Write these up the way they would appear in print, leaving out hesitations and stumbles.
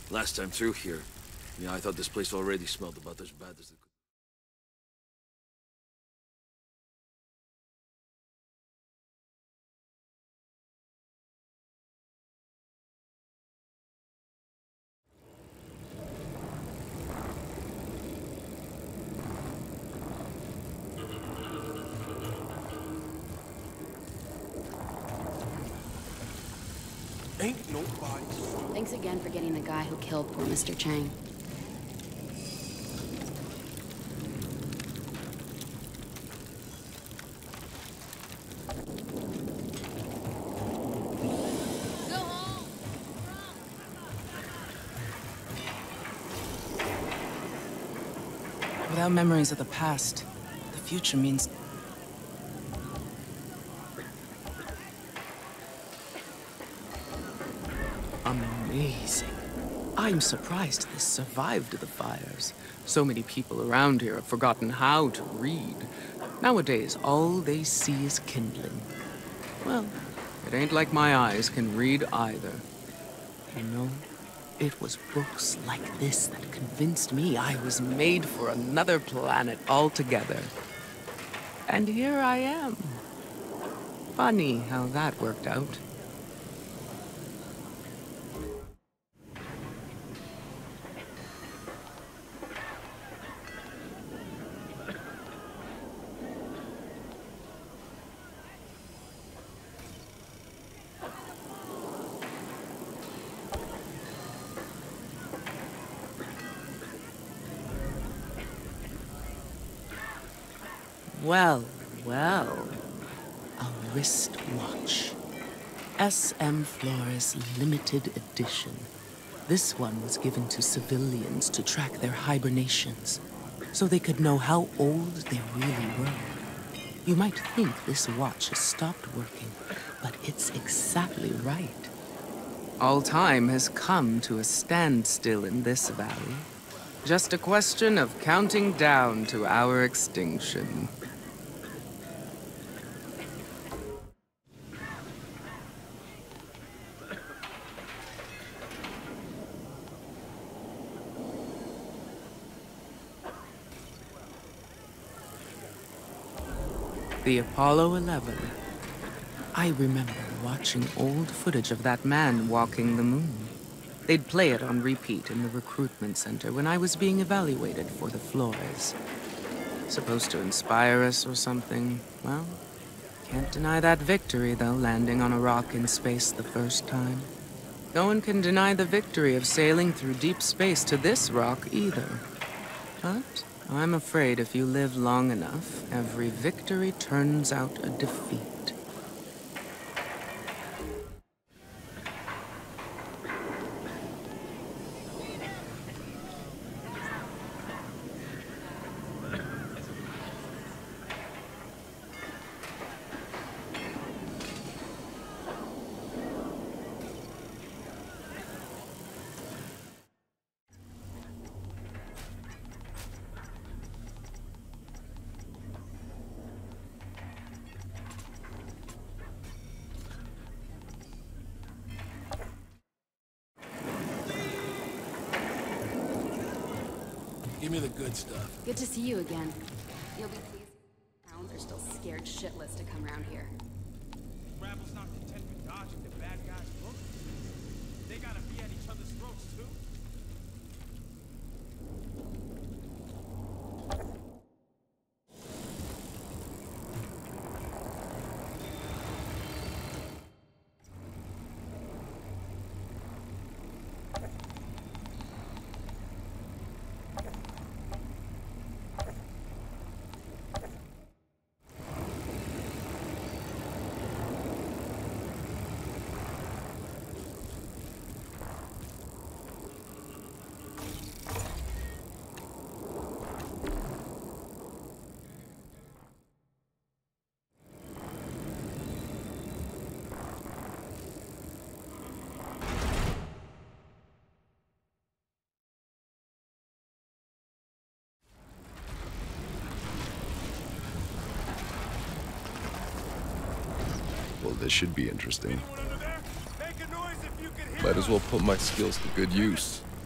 Last time through here, yeah, I thought this place already smelled about as bad as it could. Ain't nobody. Thanks again for getting the guy who killed poor Mr. Chang. Go home! Without memories of the past, the future means... Amazing. I'm surprised this survived the fires. So many people around here have forgotten how to read. Nowadays, all they see is kindling. Well, it ain't like my eyes can read either. You know, it was books like this that convinced me I was made for another planet altogether. And here I am. Funny how that worked out. Well, well. A wristwatch. SM Flores limited edition. This one was given to civilians to track their hibernations, so they could know how old they really were. You might think this watch has stopped working, but it's exactly right. All time has come to a standstill in this valley. Just a question of counting down to our extinction. The Apollo 11. I remember watching old footage of that man walking the moon. They'd play it on repeat in the recruitment center when I was being evaluated for the Flores. Supposed to inspire us or something. Well, can't deny that victory, though, landing on a rock in space the first time. No one can deny the victory of sailing through deep space to this rock, either. But I'm afraid if you live long enough, every victory turns out a defeat. Give me the good stuff. Good to see you again. You'll be pleased hounds are still scared shitless to come around here. Rebels not content with dodging the bad guys' book. They gotta be at each other's throats too. Well, this should be interesting. Might as well put my skills to good use.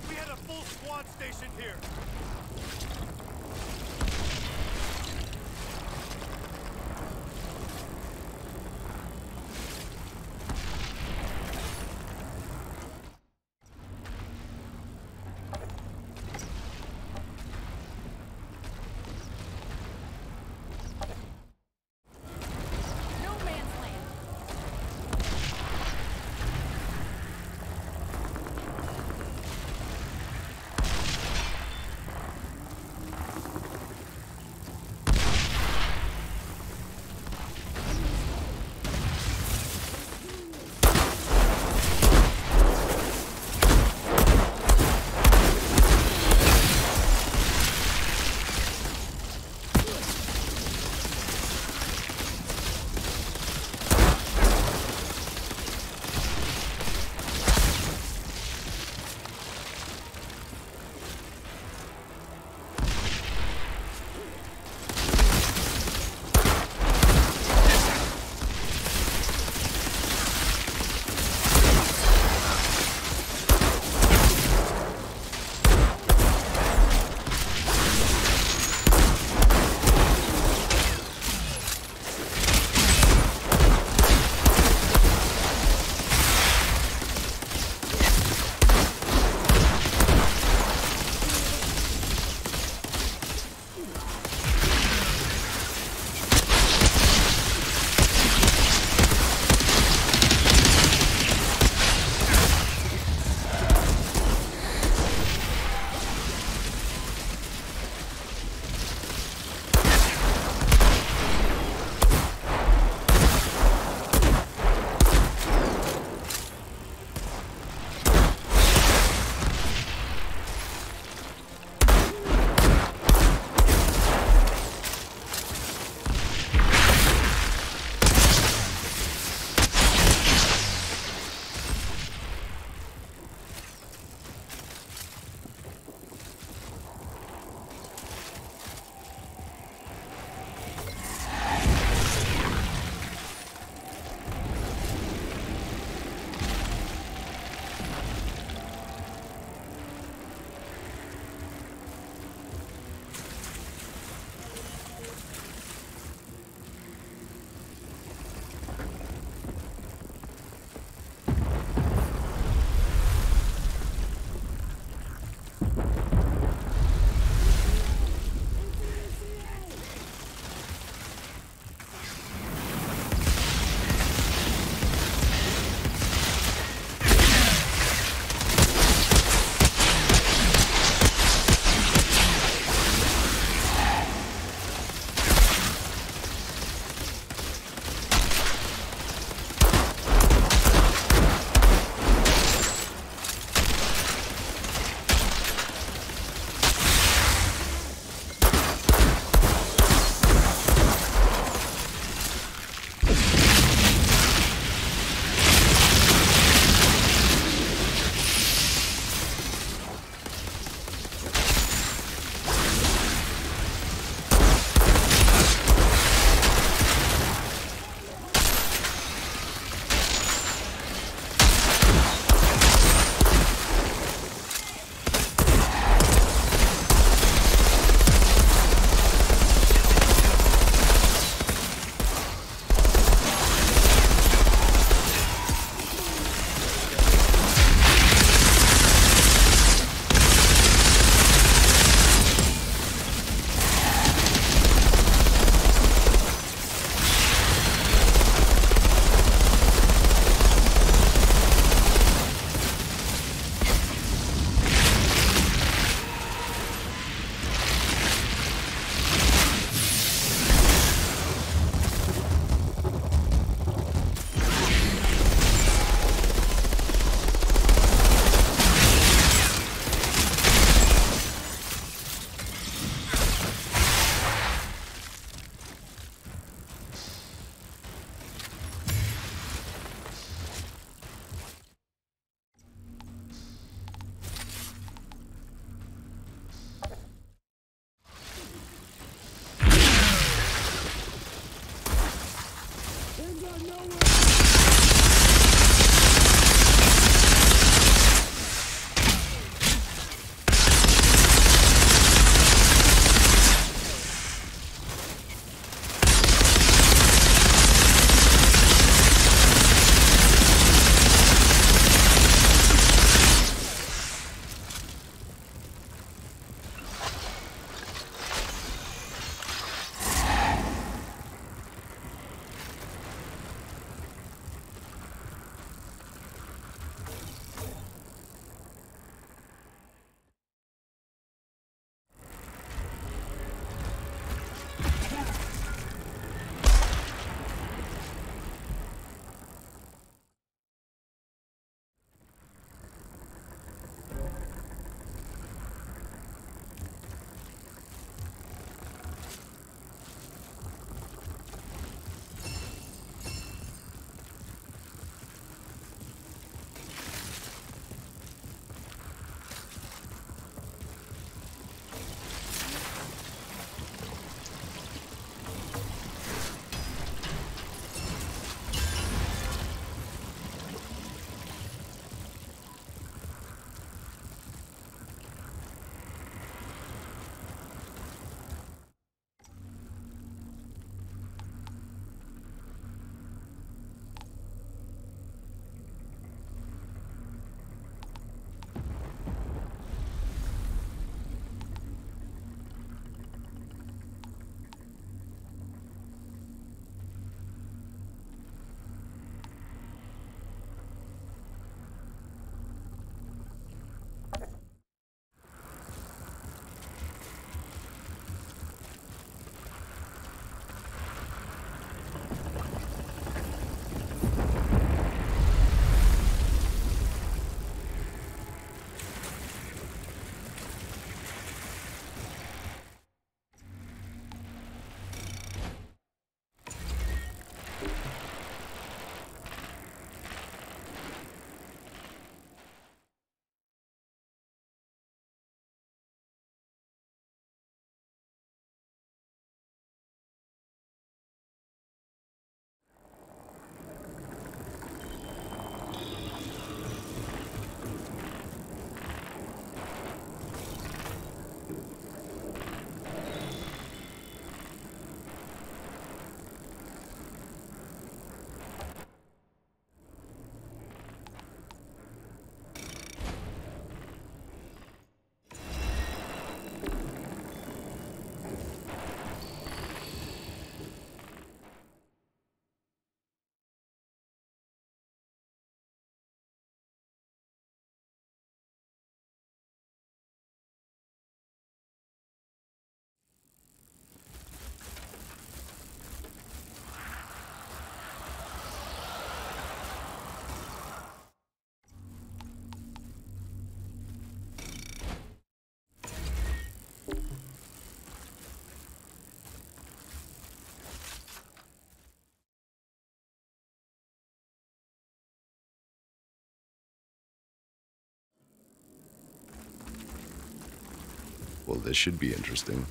Well, this should be interesting.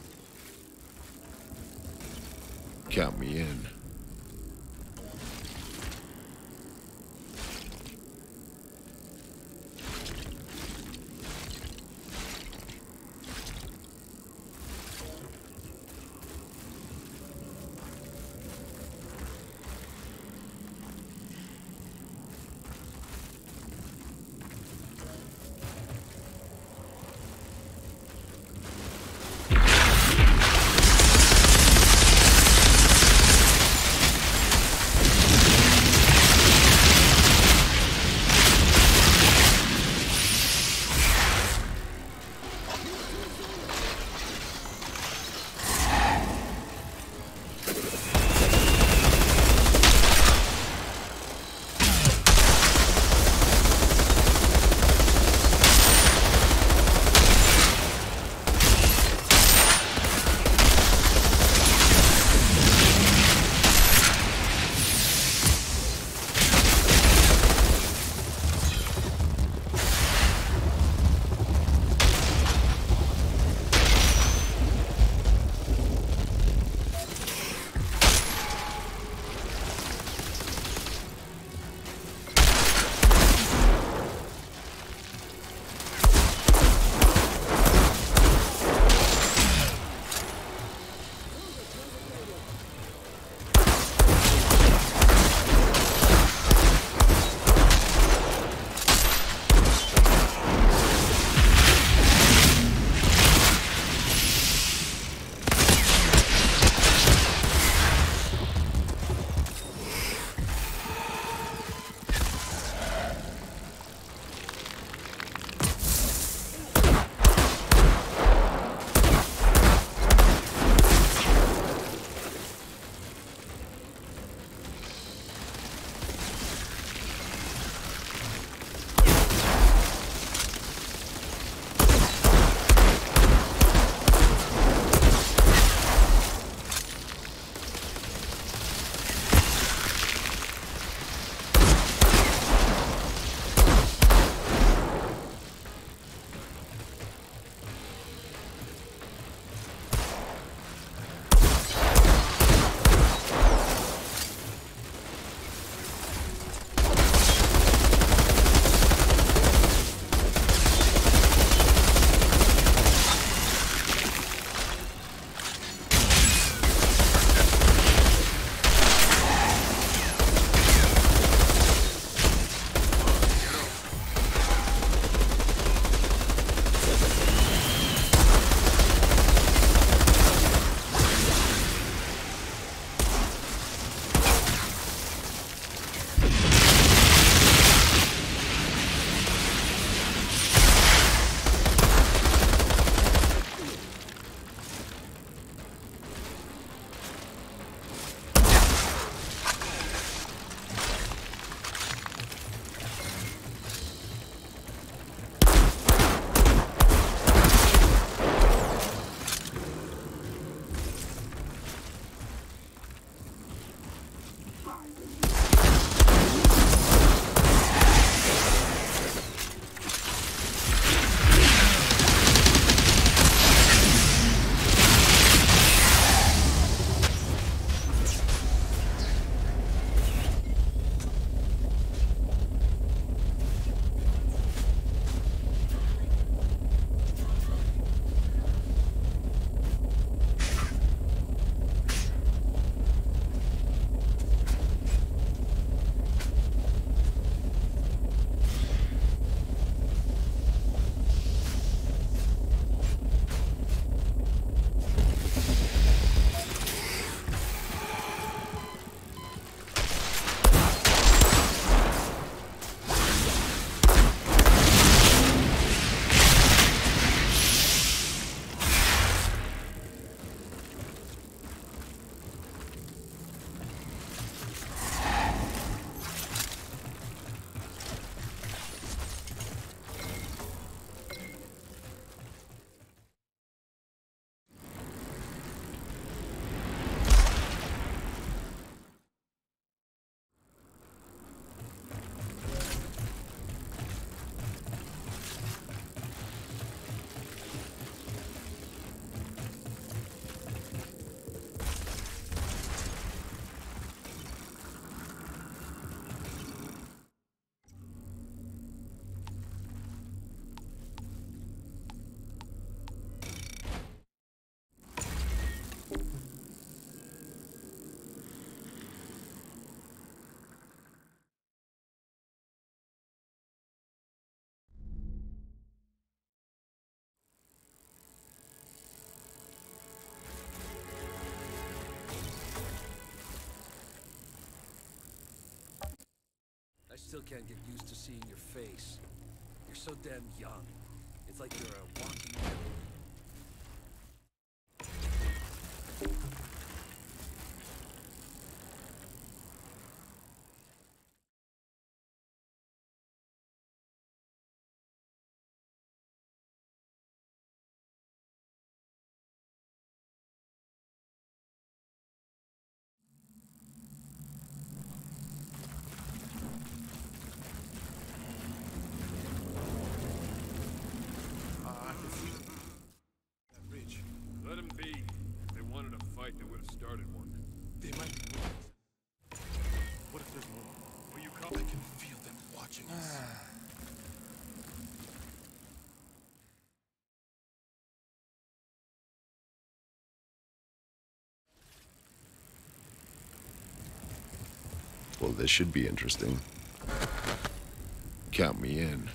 Count me in. still can't get used to seeing your face. You're so damn young. It's like you're a walking memory. I can feel it. That bridge. Let them be. If they wanted a fight, they would have started one. They might be moving. What if there's more? Will you I come? can feel them watching us. Well, this should be interesting. Count me in.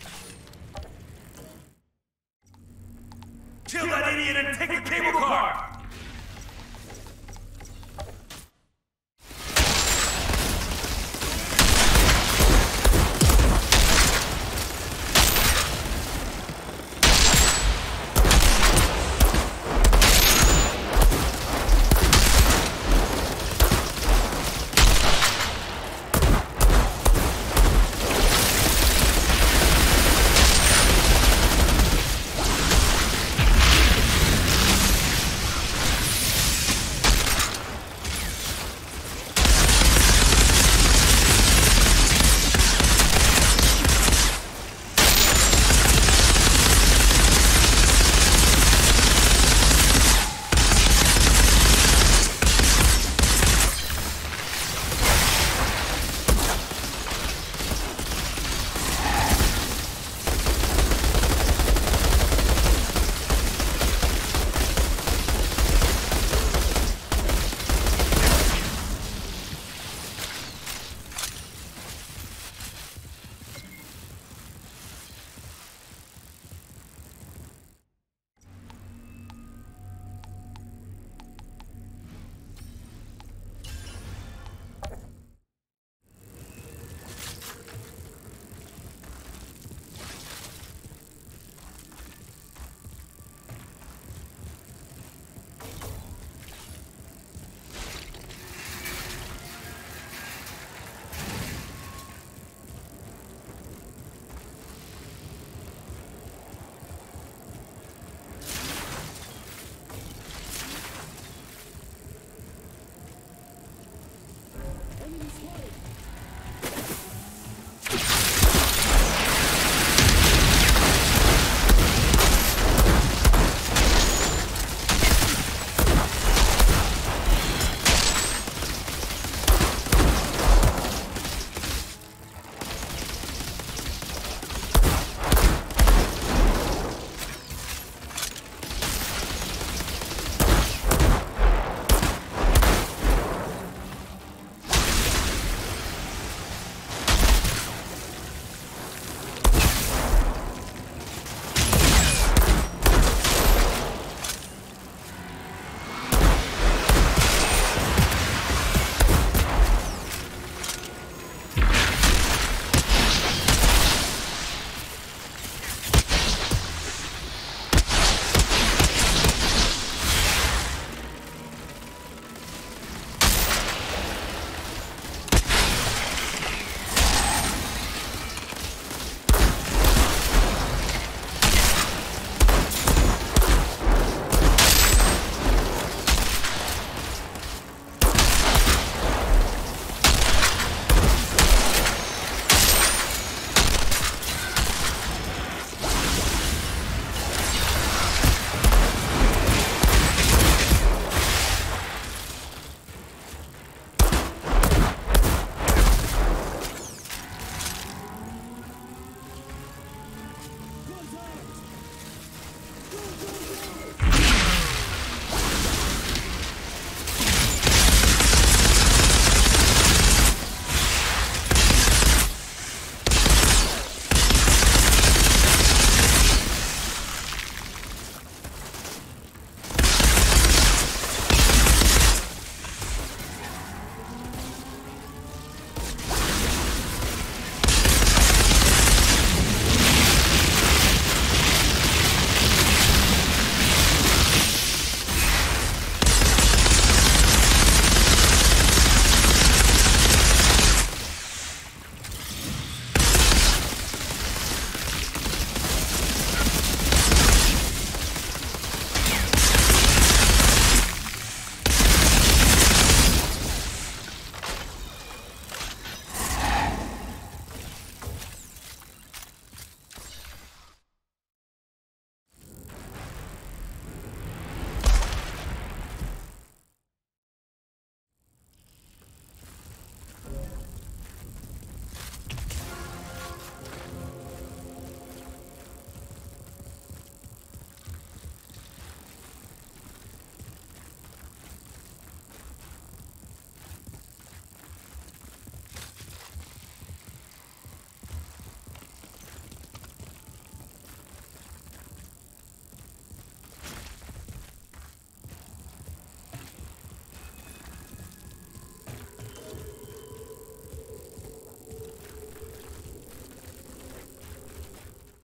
Kill that idiot and take the cable car!